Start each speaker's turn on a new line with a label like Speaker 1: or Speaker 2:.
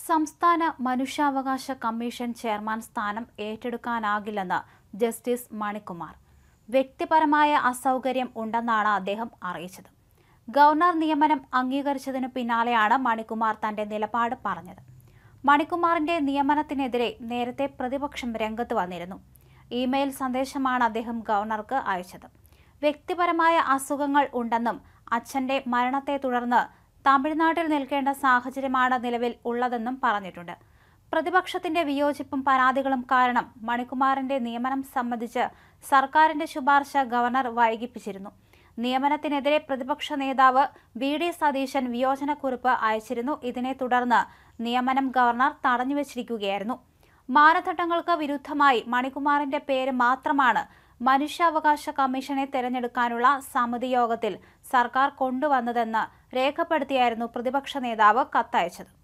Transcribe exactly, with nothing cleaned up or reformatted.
Speaker 1: സംസ്ഥാന മനുഷ്യാവകാശ commission chairman സ്ഥാനം ഏറ്റെടുക്കാനാകില്ലെന്ന് ജസ്റ്റിസ് മണികുമാർ. വ്യക്തിപരമായ അസൗകര്യം ഉണ്ടെന്നാണ് അദ്ദേഹം അറിയിച്ചത്. ഗവർണർ നിയമനം അംഗീകരിച്ചതിനു പിന്നാലെയാണ് മണികുമാർ തന്റെ നിലപാട് പറഞ്ഞത്. മണികുമാറിന്റെ നിയമനത്തിനെതിരെ നേരത്തെ പ്രതിപക്ഷം രംഗത്ത് വന്നിരുന്നു. ഇമെയിൽ സന്ദേശമാണ് അദ്ദേഹം ഗവർണർക്ക് അയച്ചത്. വ്യക്തിപരമായ അസുഖങ്ങൾ ഉണ്ടെന്നും അച്ഛന്റെ മരണത്തെ തുടർന്ന് തമിഴ്നാട്ടിൽ നിൽക്കേണ്ട സാഹചര്യമാണ് നിലവിൽ ഉള്ളതെന്നും പറഞ്ഞിട്ടുണ്ട്. പ്രതിപക്ഷത്തിന്റെ വിയോജിപ്പും പരാതികളും കാരണം മണികുമാറിന്റെ നിയമനം സംബന്ധിച്ച് സർക്കാരിന്റെ ശുപാർശ ഗവർണർ വൈകിപ്പിച്ചിരുന്നു. നിയമനത്തിനെതിരെ പ്രതിപക്ഷ നേതാവ് വി ഡി സതീശൻ വിയോജനക്കുറിപ്പ് അയച്ചിരുന്നു. ഇതിനെ തുടർന്ന് നിയമനം ഗവർണർ തടഞ്ഞുവച്ചിരിക്കുകയായിരുന്നു. മാനദണ്ഡങ്ങൾക്ക് വിരുദ്ധമായി മണികുമാറിന്റെ പേര് മാത്രമാണ് മനുഷ്യാവകാശ കമ്മീഷനെ തെരഞ്ഞെടുക്കാനുള്ള സമിതി യോഗത്തിൽ സർക്കാർ കൊണ്ടുവന്നതെന്ന് രേഖപ്പെടുത്തിയായിരുന്നു പ്രതിപക്ഷ നേതാവ് കത്തയച്ചത്.